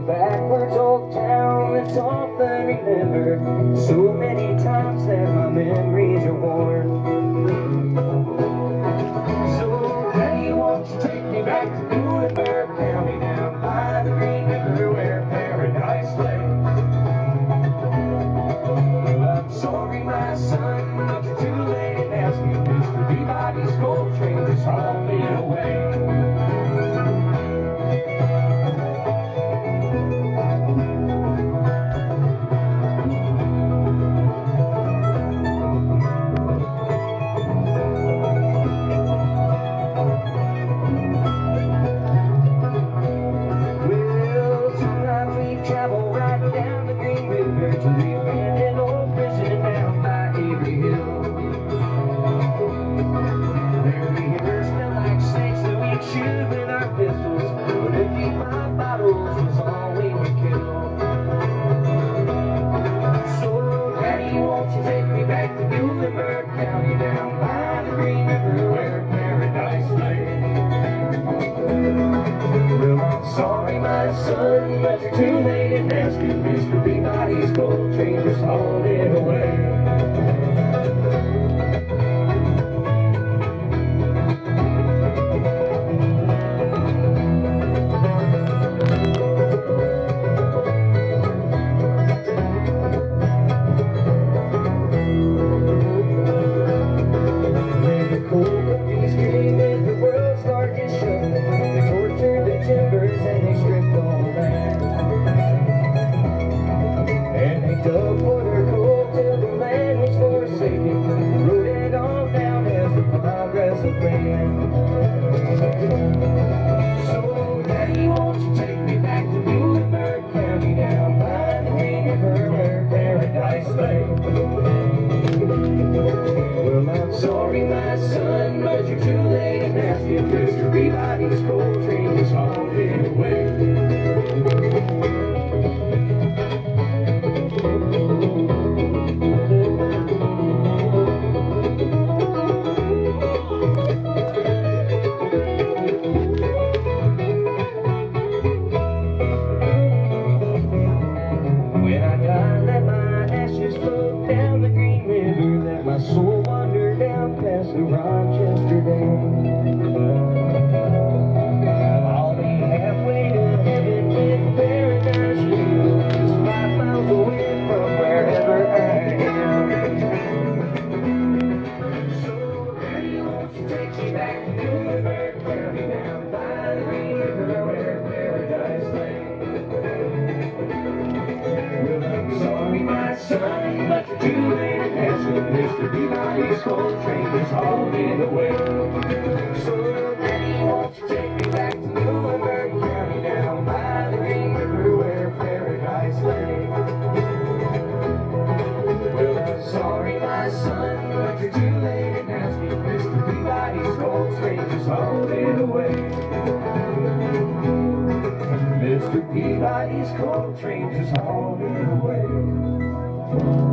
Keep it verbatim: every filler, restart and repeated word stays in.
backwards old town that's often remembered so many times that my memories are worn. So Daddy, won't you take me back to Muhlenberg County, down by the Green River where paradise lay? Well, I'm sorry, my son, but you're too late in asking. Mister Peabody's gold train just hauled me away. Travel right down the Green River to the abandoned old prison down by Avery Hill. There the rivers smell like snakes that we'd shoot with our pistols, but fifty-five bottles was all we would kill. So Daddy, won't you take me back to Muhlenberg County, down by the Green River where paradise lay? Well, I'm sorry, my son, but you're too late in asking. Mister Peabody's gold train just hauled it away. When the coal companies came in, the world's largest show, they tortured the timbers and they stripped all that. And they dug for their coal till the land was forsaken, wrote it all down as the progress of man. So Daddy, won't you take me back to Muhlenberg County, down by the Green River where paradise lay? Well, I'm sorry, my son, but you're too late in asking. Mister Peabody's gold train just hauled it away. When I die, let my ashes float down the Green River, let my soul wander down past the Rochester Dam. I'll be halfway to heaven with paradise view, just five miles away from wherever I am. So Daddy, won't you take me back to Muhlenberg County, down by the Green River where paradise lay? Well, I'm sorry, my son, but you're too late in asking. Mister Peabody's gold train just hauled it away. So Daddy, won't you take me back to Muhlenberg County, down by the Green River where paradise lay? Well, I'm sorry, my son, but you're too late in asking. Mister Peabody's gold train just hauled it away. Mister Peabody's gold train just hauled it away.